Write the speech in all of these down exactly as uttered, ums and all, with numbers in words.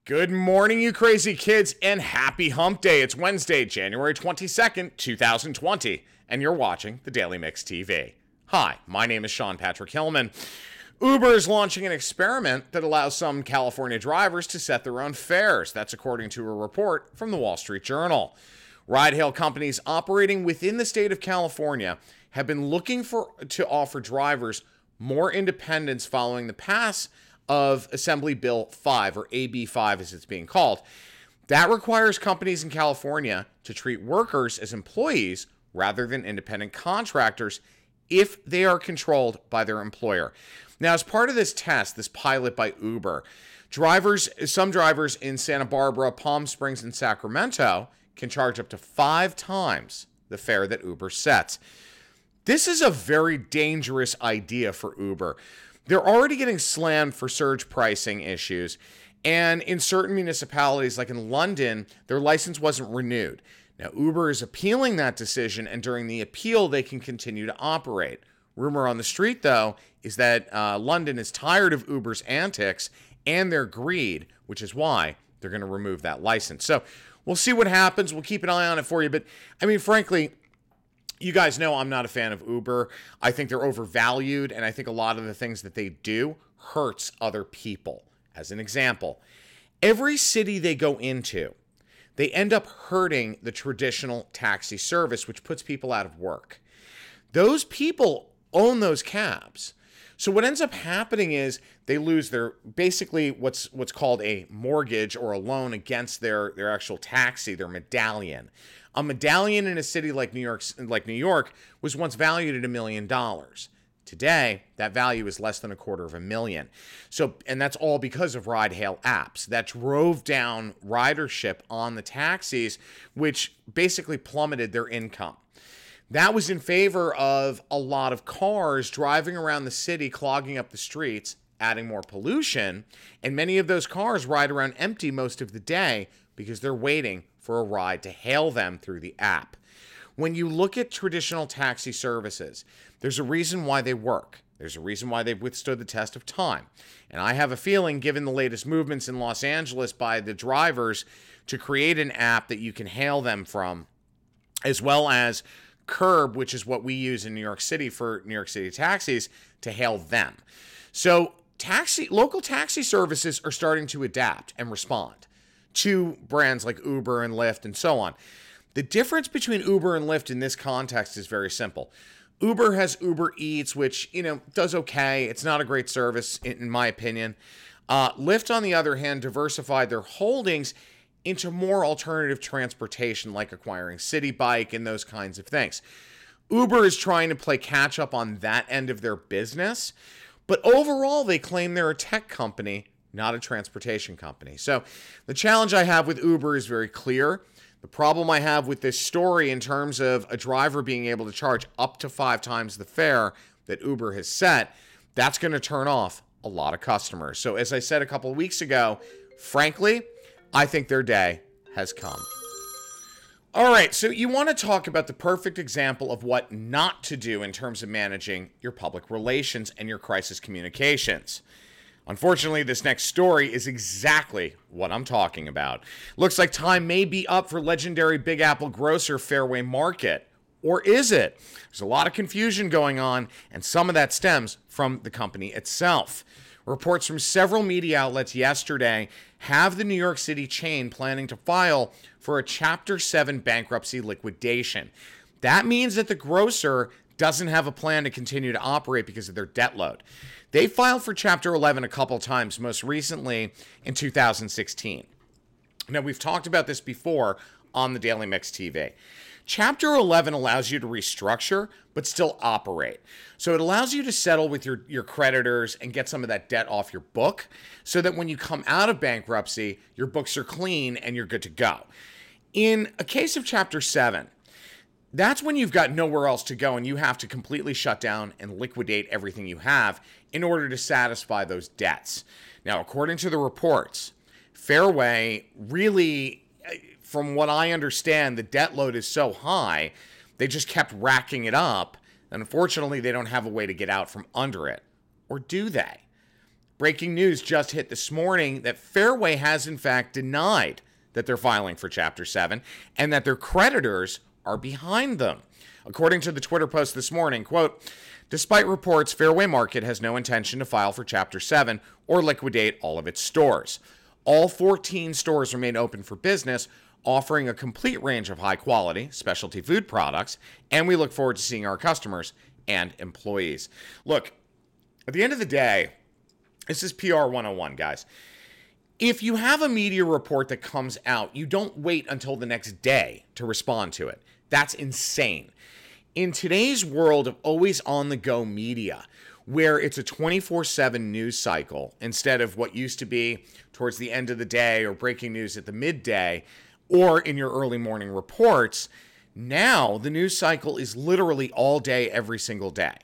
Good morning, you crazy kids, and happy hump day. It's Wednesday, January twenty-second, two thousand twenty, and you're watching the Daily Mix T V. Hi, my name is Sean Patrick Hillman. Uber is launching an experiment that allows some California drivers to set their own fares. That's according to a report from the Wall Street Journal. Ride-hail companies operating within the state of California have been looking for to offer drivers more independence following the pass of Assembly Bill five, or A B five as it's being called. That requires companies in California to treat workers as employees rather than independent contractors if they are controlled by their employer. Now, as part of this test, this pilot by Uber, drivers, some drivers in Santa Barbara, Palm Springs, and Sacramento can charge up to five times the fare that Uber sets. This is a very dangerous idea for Uber. They're already getting slammed for surge pricing issues, and in certain municipalities, like in London, their license wasn't renewed. Now, Uber is appealing that decision, and during the appeal, they can continue to operate. Rumor on the street, though, is that uh, London is tired of Uber's antics and their greed, which is why they're going to remove that license. So we'll see what happens. We'll keep an eye on it for you. But, I mean, frankly, you guys know I'm not a fan of Uber. I think they're overvalued, and I think a lot of the things that they do hurts other people. As an example, every city they go into, they end up hurting the traditional taxi service, which puts people out of work. Those people own those cabs. So what ends up happening is they lose their, basically what's what's called a mortgage or a loan against their, their actual taxi, their medallion. A medallion in a city like New York, like New York was once valued at a million dollars. Today, that value is less than a quarter of a million. So, and that's all because of ride-hail apps that drove down ridership on the taxis, which basically plummeted their income. That was in favor of a lot of cars driving around the city, clogging up the streets, adding more pollution, and many of those cars ride around empty most of the day because they're waiting for a ride to hail them through the app. When you look at traditional taxi services, there's a reason why they work. There's a reason why they've withstood the test of time. And I have a feeling, given the latest movements in Los Angeles by the drivers to create an app that you can hail them from, as well as Curb, which is what we use in New York City for New York City taxis, to hail them. So taxi, local taxi services are starting to adapt and respond to brands like Uber and Lyft and so on. The difference between Uber and Lyft in this context is very simple. Uber has Uber Eats, which, you know, does okay. It's not a great service, in my opinion. Uh, Lyft, on the other hand, diversified their holdings into more alternative transportation, like acquiring City Bike and those kinds of things. Uber is trying to play catch up on that end of their business, but overall, they claim they're a tech company, not a transportation company. So the challenge I have with Uber is very clear. The problem I have with this story in terms of a driver being able to charge up to five times the fare that Uber has set, that's going to turn off a lot of customers. So as I said a couple of weeks ago, frankly, I think their day has come. All right, so you want to talk about the perfect example of what not to do in terms of managing your public relations and your crisis communications. Unfortunately, this next story is exactly what I'm talking about. Looks like time may be up for legendary Big Apple grocer Fairway Market. Or is it? There's a lot of confusion going on, and some of that stems from the company itself. Reports from several media outlets yesterday have the New York City chain planning to file for a Chapter seven bankruptcy liquidation. That means that the grocer doesn't have a plan to continue to operate because of their debt load. They filed for Chapter eleven a couple times, most recently in two thousand sixteen. Now, we've talked about this before on the Daily Mix T V. Chapter eleven allows you to restructure, but still operate. So it allows you to settle with your, your creditors and get some of that debt off your book so that when you come out of bankruptcy, your books are clean and you're good to go. In a case of Chapter seven, that's when you've got nowhere else to go and you have to completely shut down and liquidate everything you have in order to satisfy those debts. Now, according to the reports, Fairway really, from what I understand, the debt load is so high, they just kept racking it up. And unfortunately, they don't have a way to get out from under it. Or do they? Breaking news just hit this morning that Fairway has in fact denied that they're filing for Chapter seven and that their creditors are behind them. According to the Twitter post this morning, quote, despite reports, Fairway Market has no intention to file for Chapter seven or liquidate all of its stores. All fourteen stores remain open for business, offering a complete range of high-quality specialty food products, and we look forward to seeing our customers and employees. Look, at the end of the day, this is P R one oh one, guys. If you have a media report that comes out, you don't wait until the next day to respond to it. That's insane. In today's world of always on-the-go media, where it's a twenty-four seven news cycle instead of what used to be towards the end of the day or breaking news at the midday or in your early morning reports, now the news cycle is literally all day, every single day.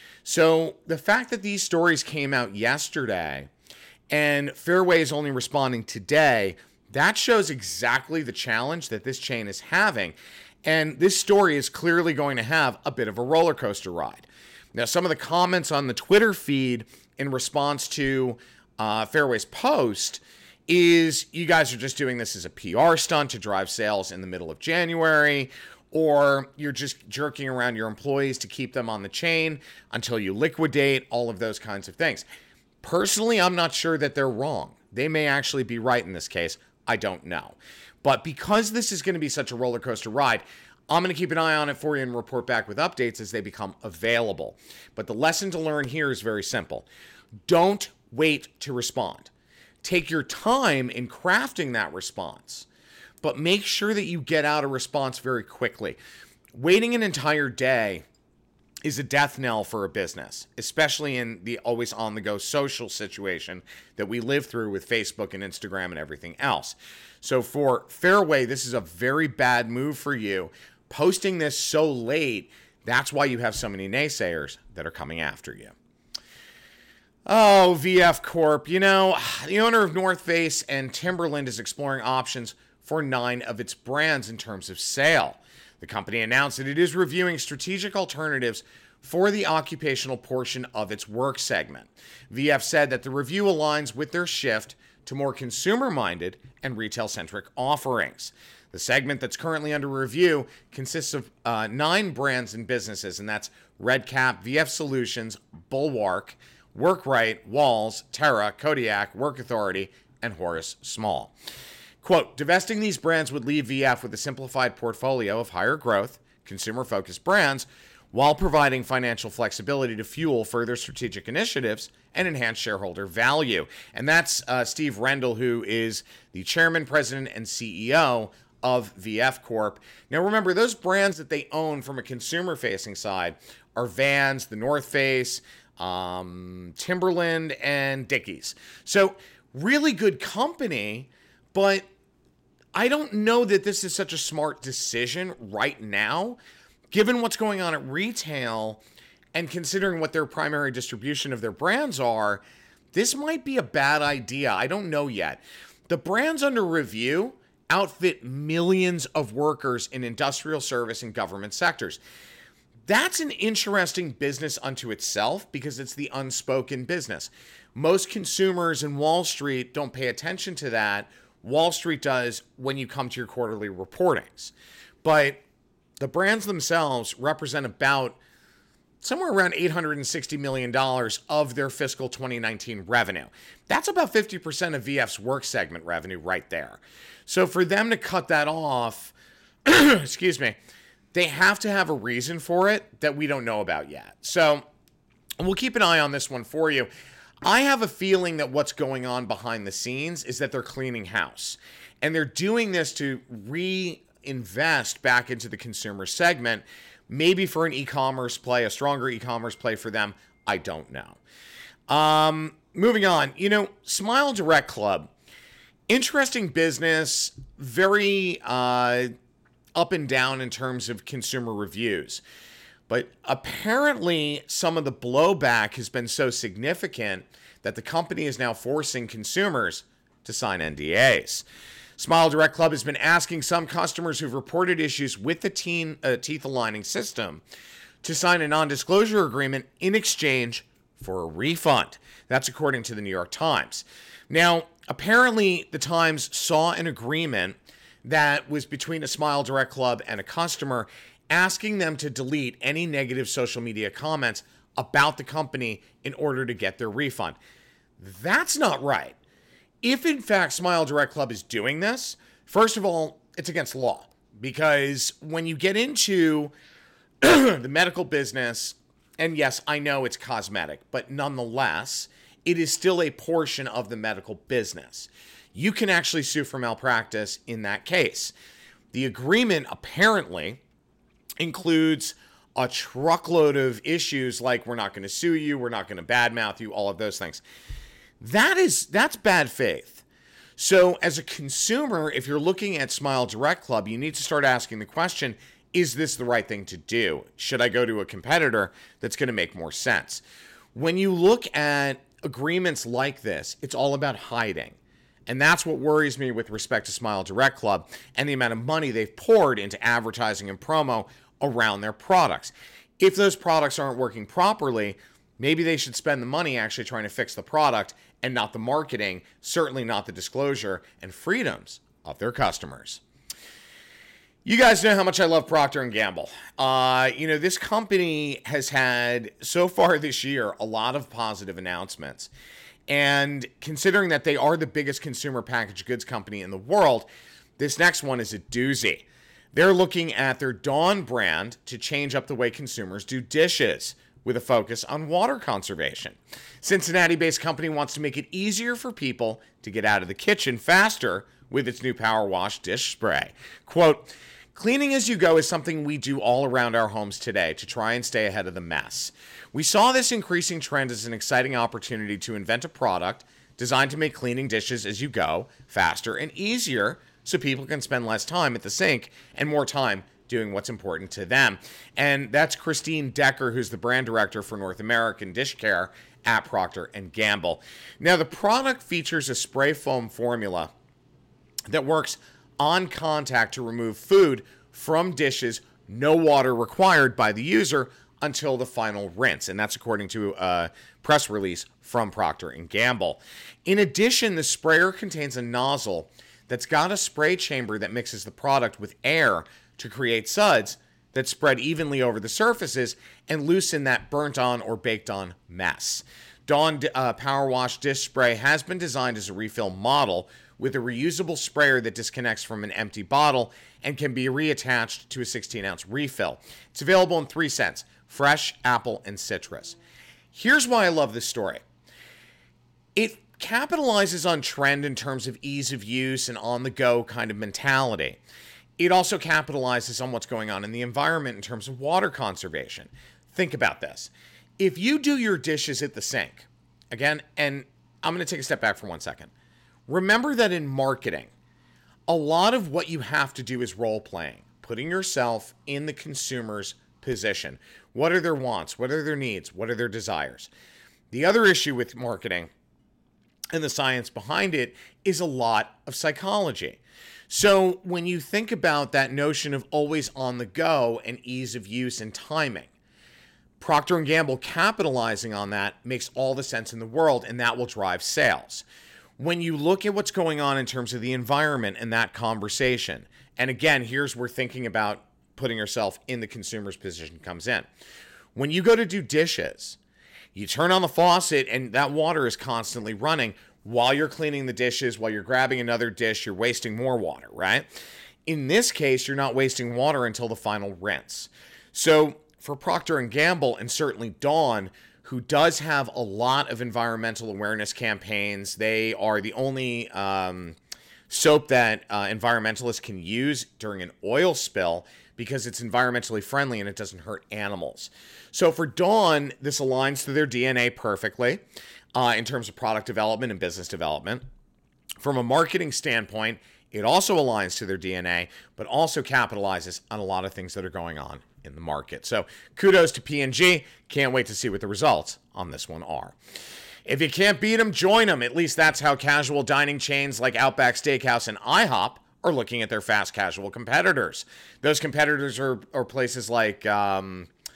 So the fact that these stories came out yesterday and Fairway is only responding today, that shows exactly the challenge that this chain is having. And this story is clearly going to have a bit of a roller coaster ride. Now, some of the comments on the Twitter feed in response to uh, Fairway's post is you guys are just doing this as a P R stunt to drive sales in the middle of January, or you're just jerking around your employees to keep them on the chain until you liquidate, all of those kinds of things. Personally, I'm not sure that they're wrong. They may actually be right in this case. I don't know. But because this is going to be such a roller coaster ride, I'm going to keep an eye on it for you and report back with updates as they become available. But the lesson to learn here is very simple. Don't wait to respond. Take your time in crafting that response, but make sure that you get out a response very quickly. Waiting an entire day is a death knell for a business, especially in the always on-the-go social situation that we live through with Facebook and Instagram and everything else. So for Fairway, this is a very bad move for you. Posting this so late, that's why you have so many naysayers that are coming after you. Oh, V F Corp. You know, the owner of North Face and Timberland is exploring options for nine of its brands in terms of sale. The company announced that it is reviewing strategic alternatives for the occupational portion of its work segment. V F said that the review aligns with their shift to more consumer-minded and retail-centric offerings. The segment that's currently under review consists of uh, nine brands and businesses, and that's Redcap, V F Solutions, Bulwark, Workrite, Walls, Terra, Kodiak, Work Authority, and Horace Small. Quote, divesting these brands would leave V F with a simplified portfolio of higher growth, consumer-focused brands while providing financial flexibility to fuel further strategic initiatives and enhance shareholder value. And that's uh, Steve Rendell, who is the chairman, president, and C E O of V F Corp. Now, remember, those brands that they own from a consumer-facing side are Vans, the North Face, um, Timberland, and Dickies. So really good company, but I don't know that this is such a smart decision right now, given what's going on at retail and considering what their primary distribution of their brands are. This might be a bad idea. I don't know yet. The brands under review outfit millions of workers in industrial service and government sectors. That's an interesting business unto itself because it's the unspoken business. Most consumers in Wall Street don't pay attention to that. Wall Street does when you come to your quarterly reportings. But the brands themselves represent about somewhere around eight hundred sixty million dollars of their fiscal twenty nineteen revenue. That's about fifty percent of V F's work segment revenue right there. So for them to cut that off, excuse me, they have to have a reason for it that we don't know about yet. So we'll keep an eye on this one for you. I have a feeling that what's going on behind the scenes is that they're cleaning house. And they're doing this to reinvest back into the consumer segment, maybe for an e-commerce play, a stronger e-commerce play for them. I don't know. Um, moving on, you know, SmileDirectClub, interesting business, very uh, up and down in terms of consumer reviews. But apparently some of the blowback has been so significant that the company is now forcing consumers to sign N D As. SmileDirectClub has been asking some customers who've reported issues with the teen, uh, teeth aligning system to sign a non-disclosure agreement in exchange for a refund. That's according to the New York Times. Now, apparently, the Times saw an agreement that was between a SmileDirectClub and a customer asking them to delete any negative social media comments about the company in order to get their refund. That's not right. If, in fact, SmileDirectClub is doing this, first of all, it's against law. Because when you get into the medical business, and yes, I know it's cosmetic, but nonetheless, it is still a portion of the medical business. You can actually sue for malpractice in that case. The agreement apparently includes a truckload of issues like we're not going to sue you, we're not going to badmouth you, all of those things. That is, that's bad faith. So as a consumer, if you're looking at SmileDirectClub, you need to start asking the question, is this the right thing to do? Should I go to a competitor that's going to make more sense? When you look at agreements like this, it's all about hiding. And that's what worries me with respect to SmileDirectClub and the amount of money they've poured into advertising and promo around their products. If those products aren't working properly, maybe they should spend the money actually trying to fix the product and not the marketing, certainly not the disclosure and freedoms of their customers. You guys know how much I love Procter Gamble. Uh, you know, this company has had, so far this year, a lot of positive announcements. And considering that they are the biggest consumer packaged goods company in the world, this next one is a doozy. They're looking at their Dine brand to change up the way consumers do dishes with a focus on water conservation. Cincinnati-based company wants to make it easier for people to get out of the kitchen faster with its new Power Wash dish spray. Quote, "Cleaning as you go is something we do all around our homes today to try and stay ahead of the mess. We saw this increasing trend as an exciting opportunity to invent a product designed to make cleaning dishes as you go faster and easier so people can spend less time at the sink and more time doing what's important to them." And that's Christine Decker, who's the brand director for North American Dish Care at Procter Gamble. Now, the product features a spray foam formula that works on contact to remove food from dishes, no water required by the user until the final rinse. And that's according to a press release from Procter Gamble. In addition, the sprayer contains a nozzle that's got a spray chamber that mixes the product with air to create suds that spread evenly over the surfaces and loosen that burnt on or baked on mess. Dawn uh, Power Wash Dish Spray has been designed as a refill model with a reusable sprayer that disconnects from an empty bottle and can be reattached to a sixteen ounce refill. It's available in three scents: fresh, apple, and citrus. Here's why I love this story. It capitalizes on trend in terms of ease of use and on-the-go kind of mentality. It also capitalizes on what's going on in the environment in terms of water conservation. Think about this. If you do your dishes at the sink, again, and I'm going to take a step back for one second. Remember that in marketing, a lot of what you have to do is role-playing, putting yourself in the consumer's position. What are their wants? What are their needs? What are their desires? The other issue with marketing and the science behind it is a lot of psychology. So when you think about that notion of always on the go and ease of use and timing, Procter Gamble capitalizing on that makes all the sense in the world, and that will drive sales. When you look at what's going on in terms of the environment and that conversation, and again, here's where thinking about putting yourself in the consumer's position comes in. When you go to do dishes, you turn on the faucet and that water is constantly running while you're cleaning the dishes, while you're grabbing another dish, you're wasting more water, right? In this case, you're not wasting water until the final rinse. So for Procter Gamble and certainly Dawn, who does have a lot of environmental awareness campaigns, they are the only um, soap that uh, environmentalists can use during an oil spill because it's environmentally friendly and it doesn't hurt animals. So for Dawn, this aligns to their D N A perfectly uh, in terms of product development and business development. From a marketing standpoint, it also aligns to their D N A, but also capitalizes on a lot of things that are going on in the market. So kudos to P and G. Can't wait to see what the results on this one are. If you can't beat them, join them. At least that's how casual dining chains like Outback Steakhouse and IHOP are looking at their fast casual competitors. Those competitors are, are places like um,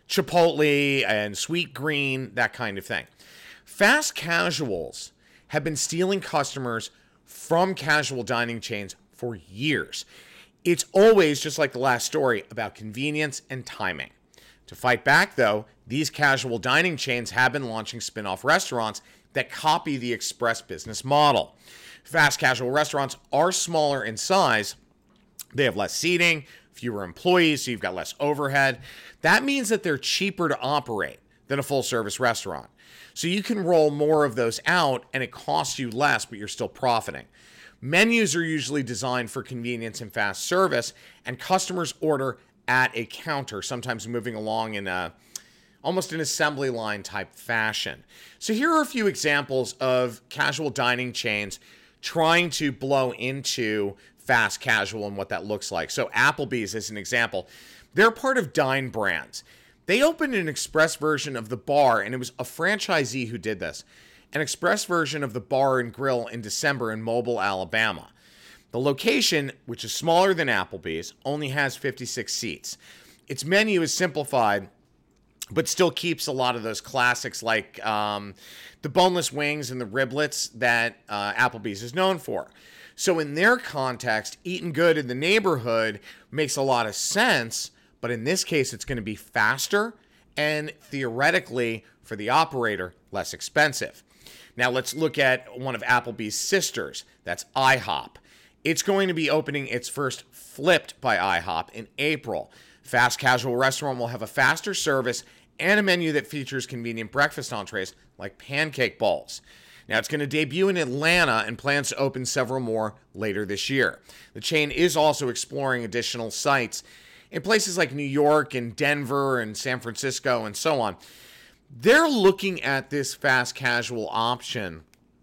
Chipotle and Sweet Green, that kind of thing. Fast casuals have been stealing customers from casual dining chains for years. It's always, just like the last story, about convenience and timing. To fight back, though, these casual dining chains have been launching spin-off restaurants that copy the express business model. Fast casual restaurants are smaller in size. They have less seating, fewer employees, so you've got less overhead. That means that they're cheaper to operate than a full-service restaurant. So you can roll more of those out, and it costs you less, but you're still profiting. Menus are usually designed for convenience and fast service, and customers order at a counter, sometimes moving along in a almost an assembly line type fashion. So here are a few examples of casual dining chains trying to blow into fast casual and what that looks like. So Applebee's is an example. They're part of Dine Brands. They opened an express version of the bar, and it was a franchisee who did this. An express version of the bar and grill in December in Mobile, Alabama. The location, which is smaller than Applebee's, only has fifty-six seats. Its menu is simplified, but still keeps a lot of those classics like um, the boneless wings and the riblets that uh, Applebee's is known for. So in their context, eating good in the neighborhood makes a lot of sense, but in this case, it's going to be faster and theoretically, for the operator, less expensive. Now let's look at one of Applebee's sisters. That's IHOP. It's going to be opening its first Flipped by IHOP in April. Fast casual restaurant will have a faster service and a menu that features convenient breakfast entrees like pancake bowls. Now, it's going to debut in Atlanta and plans to open several more later this year. The chain is also exploring additional sites in places like New York and Denver and San Francisco and so on. They're looking at this fast casual option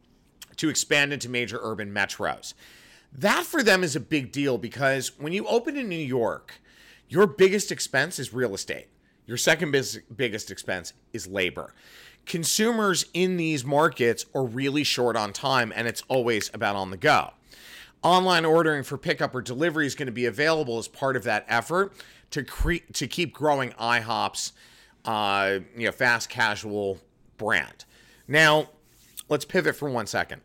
to expand into major urban metros. That for them is a big deal because when you open in New York, your biggest expense is real estate. Your second biggest expense is labor. Consumers in these markets are really short on time, and it's always about on the go. Online ordering for pickup or delivery is going to be available as part of that effort to cre- to keep growing IHOP's uh, you know, fast casual brand. Now, let's pivot for one second.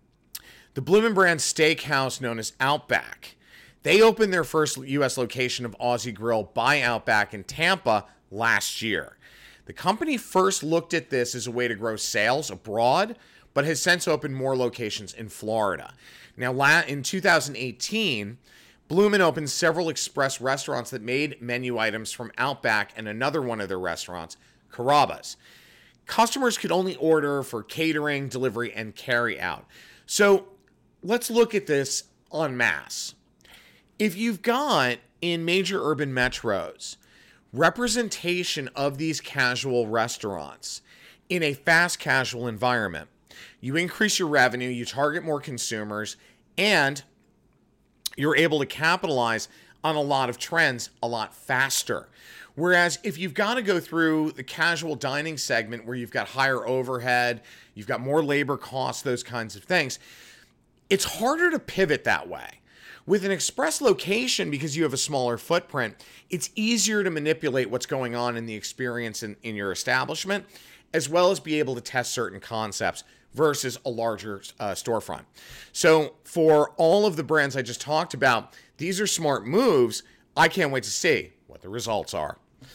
The Bloomin Brands steakhouse known as Outback. They opened their first U S location of Aussie Grill by Outback in Tampa last year. The company first looked at this as a way to grow sales abroad, but has since opened more locations in Florida. Now, in two thousand eighteen, Bloomin opened several express restaurants that made menu items from Outback and another one of their restaurants, Carrabba's. Customers could only order for catering, delivery, and carry out. So let's look at this en masse. If you've got in major urban metros representation of these casual restaurants in a fast casual environment, you increase your revenue, you target more consumers, and you're able to capitalize on a lot of trends a lot faster. Whereas if you've got to go through the casual dining segment where you've got higher overhead, you've got more labor costs, those kinds of things, it's harder to pivot that way. With an express location, because you have a smaller footprint, it's easier to manipulate what's going on in the experience in, in your establishment, as well as be able to test certain concepts versus a larger uh, storefront. So for all of the brands I just talked about, these are smart moves. I can't wait to see what the results are.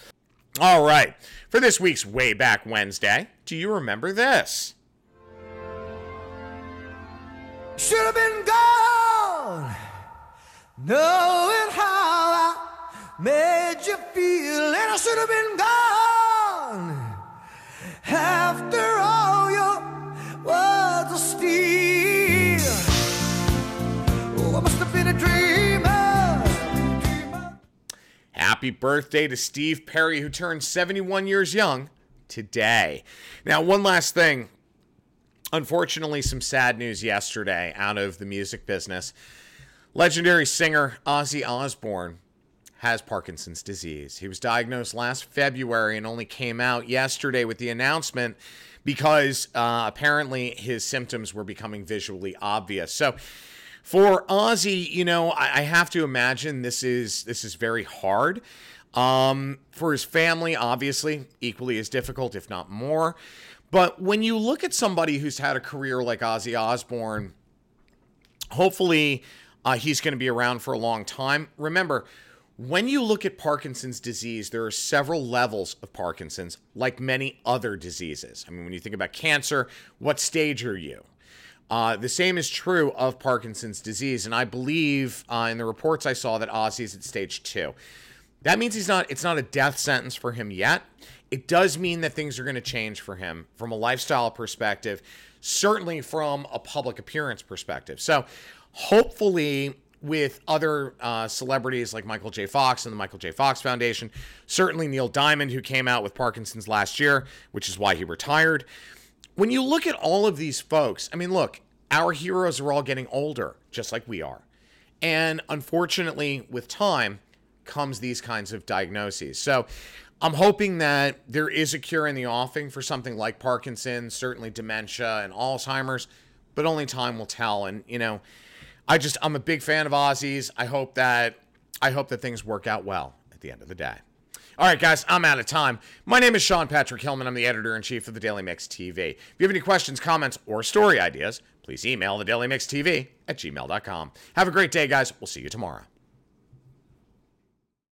All right, for this week's Way Back Wednesday, do you remember this? Should have been gone, knowing how I made you feel, and I should have been gone after all your words of steel. Oh, I must have been a dreamer, dreamer. Happy birthday to Steve Perry, who turned seventy-one years young today. Now, one last thing. Unfortunately, some sad news yesterday out of the music business. Legendary singer Ozzy Osbourne has Parkinson's disease. He was diagnosed last February and only came out yesterday with the announcement because uh, apparently his symptoms were becoming visually obvious. So for Ozzy, you know, I, I have to imagine this is this is very hard. Um, for his family, obviously, equally as difficult, if not more. But when you look at somebody who's had a career like Ozzy Osbourne, hopefully uh, he's going to be around for a long time. Remember, when you look at Parkinson's disease, there are several levels of Parkinson's, like many other diseases. I mean, when you think about cancer, what stage are you? Uh, the same is true of Parkinson's disease, and I believe uh, in the reports I saw that Ozzy's at stage two. That means he's not. It's not a death sentence for him yet. It does mean that things are going to change for him from a lifestyle perspective, certainly from a public appearance perspective. So, hopefully, with other uh, celebrities like Michael J. Fox and the Michael J. Fox Foundation, certainly Neil Diamond, who came out with Parkinson's last year, which is why he retired. When you look at all of these folks, I mean, look, our heroes are all getting older, just like we are. And unfortunately, with time comes these kinds of diagnoses. So I'm hoping that there is a cure in the offing for something like Parkinson's, certainly dementia and Alzheimer's, but only time will tell. And, you know, I just, I'm a big fan of Ozzy's. I hope that, I hope that things work out well at the end of the day. All right, guys, I'm out of time. My name is Sean Patrick Hillman. I'm the editor-in-chief of the Daily Mix T V. If you have any questions, comments, or story ideas, please email the daily mix t v at gmail dot com. Have a great day, guys. We'll see you tomorrow.